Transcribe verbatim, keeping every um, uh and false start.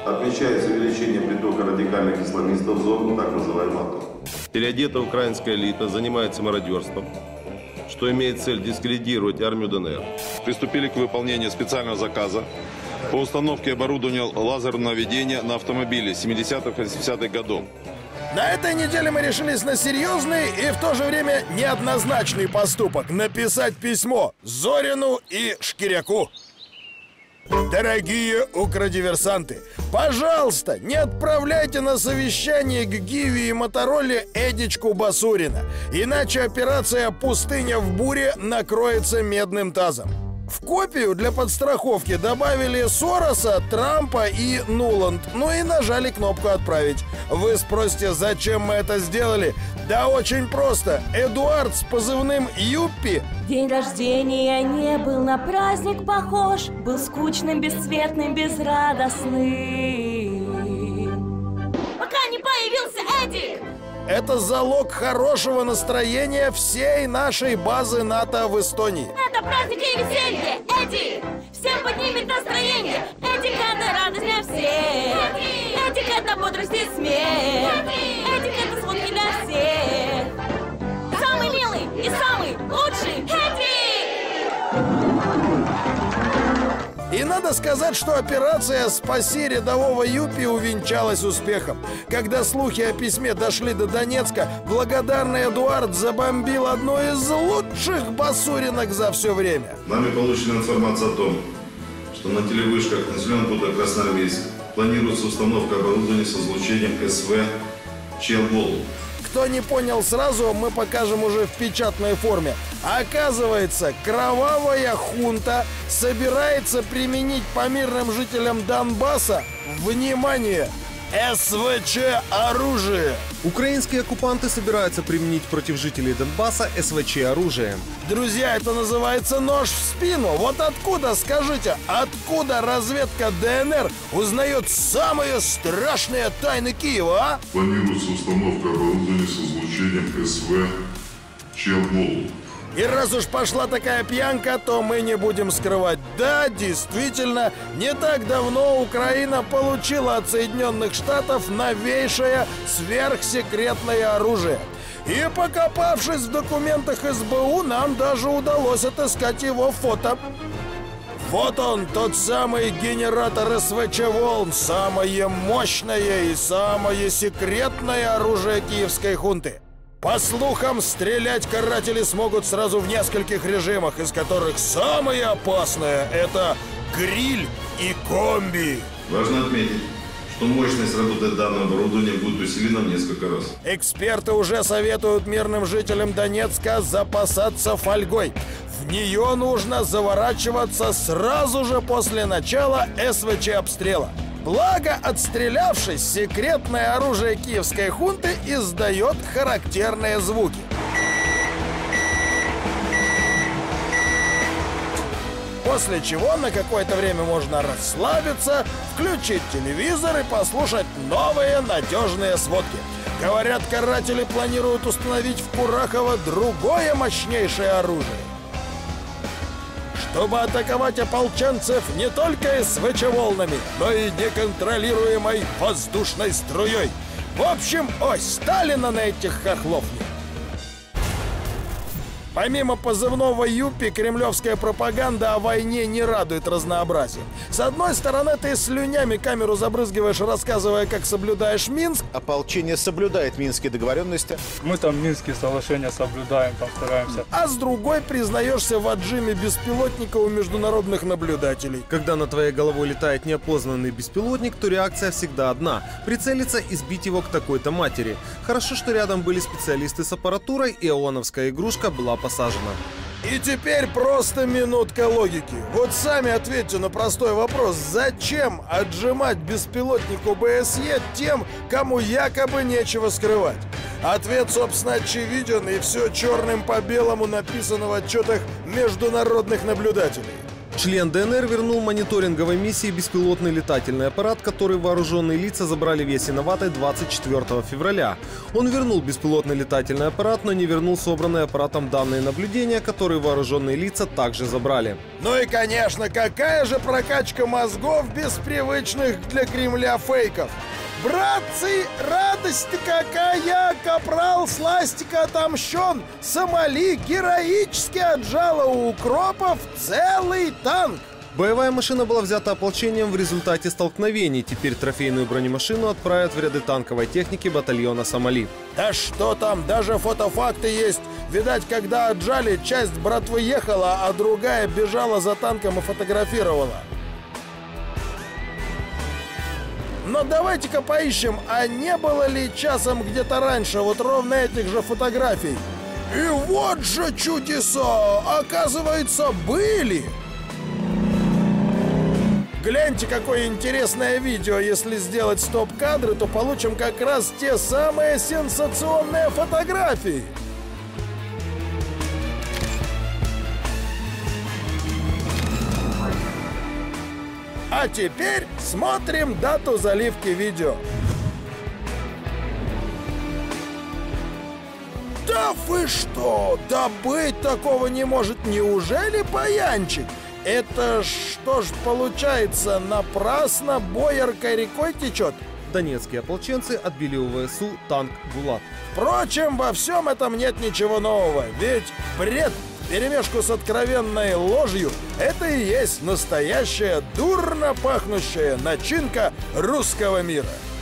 Отмечается увеличение притока радикальных исламистов в зону так называемой АТО. Переодетая украинская элита занимается мародерством, что имеет цель дискредитировать армию ДНР. Приступили к выполнению специального заказа по установке оборудования лазерного наведения на автомобили семидесятых-восьмидесятых годов. На этой неделе мы решились на серьезный и в то же время неоднозначный поступок – написать письмо Зорину и Шкиряку. Дорогие укродиверсанты, пожалуйста, не отправляйте на совещание к Гиви и Мотороле Эдичку Басурина, иначе операция «Пустыня в буре» накроется медным тазом. В копию для подстраховки добавили Сороса, Трампа и Нуланд, ну и нажали кнопку «Отправить». Вы спросите, зачем мы это сделали? Да очень просто. Эдуард с позывным Юппи. День рождения не был на праздник похож, был скучным, бесцветным, безрадостным. Пока не появился Эдик! Это залог хорошего настроения всей нашей базы НАТО в Эстонии. Это праздник и веселье, Эдик! Всем поднимет настроение. Эдик — это радость для всех. Эдик — это бодрость и смех. Эдик — это сводки для всех. Самый милый и самый лучший Эдик! И надо сказать, что операция «Спаси рядового Юппи» увенчалась успехом. Когда слухи о письме дошли до Донецка, благодарный Эдуард забомбил одну из лучших басуринок за все время. Нами получена информация о том, что на телевышках населенного пункта Красноармейск планируется установка оборудования с излучением СВ «Челбол». Кто не понял сразу, мы покажем уже в печатной форме. Оказывается, кровавая хунта собирается применить по мирным жителям Донбасса, внимание, СВЧ-оружие. Украинские оккупанты собираются применить против жителей Донбасса СВЧ-оружие. Друзья, это называется нож в спину. Вот откуда, скажите, откуда разведка ДНР узнает самые страшные тайны Киева, а? Планируется установка оборудования с излучением СВ «Челбол». И раз уж пошла такая пьянка, то мы не будем скрывать. Да, действительно, не так давно Украина получила от Соединенных Штатов новейшее сверхсекретное оружие. И покопавшись в документах СБУ, нам даже удалось отыскать его фото. Вот он, тот самый генератор СВЧ-волн, самое мощное и самое секретное оружие киевской хунты. По слухам, стрелять каратели смогут сразу в нескольких режимах, из которых самое опасное – это гриль и комби. Важно отметить, что мощность работы данного оборудования будет усилена в несколько раз. Эксперты уже советуют мирным жителям Донецка запасаться фольгой. В нее нужно заворачиваться сразу же после начала СВЧ-обстрела. Благо, отстрелявшись, секретное оружие киевской хунты издает характерные звуки. После чего на какое-то время можно расслабиться, включить телевизор и послушать новые надежные сводки. Говорят, каратели планируют установить в Курахово другое мощнейшее оружие, чтобы атаковать ополченцев не только СВЧ-волнами, но и неконтролируемой воздушной струей. В общем, ой, Сталина на этих хохлов нет. Помимо позывного Юппи, кремлевская пропаганда о войне не радует разнообразием. С одной стороны, ты слюнями камеру забрызгиваешь, рассказывая, как соблюдаешь Минск. Ополчение соблюдает минские договоренности. Мы там Минские соглашения соблюдаем, там стараемся. А с другой признаешься в отжиме беспилотника у международных наблюдателей. Когда над твоей головой летает неопознанный беспилотник, то реакция всегда одна – прицелиться и сбить его к такой-то матери. Хорошо, что рядом были специалисты с аппаратурой, и ООНовская игрушка была посажена. И теперь просто минутка логики. Вот сами ответьте на простой вопрос. Зачем отжимать беспилотник ОБСЕ тем, кому якобы нечего скрывать? Ответ, собственно, очевиден, и все черным по белому написано в отчетах международных наблюдателей. Член ДНР вернул мониторинговой миссии беспилотный летательный аппарат, который вооруженные лица забрали в Ясиноватой двадцать четвёртого февраля. Он вернул беспилотный летательный аппарат, но не вернул собранные аппаратом данные наблюдения, которые вооруженные лица также забрали. Ну и, конечно, какая же прокачка мозгов без привычных для Кремля фейков? Братцы, радость какая! Капрал сластика отомщен! Сомали героически отжала у укропов целый танк! Боевая машина была взята ополчением в результате столкновений. Теперь трофейную бронемашину отправят в ряды танковой техники батальона «Сомали». Да что там, даже фотофакты есть. Видать, когда отжали, часть братвы ехала, а другая бежала за танком и фотографировала. Но давайте-ка поищем, а не было ли часом где-то раньше вот ровно этих же фотографий? И вот же чудеса! Оказывается, были! Гляньте, какое интересное видео. Если сделать стоп-кадры, то получим как раз те самые сенсационные фотографии. А теперь смотрим дату заливки видео. Да вы что? Да быть такого не может. Неужели баянчик? Это что ж получается, напрасно боярка рекой течет? Донецкие ополченцы отбили у ВСУ танк «Булат». Впрочем, во всем этом нет ничего нового. Ведь бред вперемешку с откровенной ложью — это и есть настоящая дурно пахнущая начинка русского мира.